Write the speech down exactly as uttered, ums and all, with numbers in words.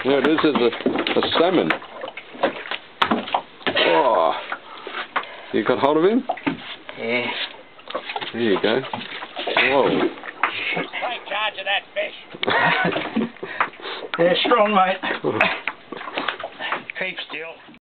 Yeah, this is a, a salmon. Oh, you got hold of him? Yeah. There you go. Whoa. Take charge of that fish. They're strong, mate.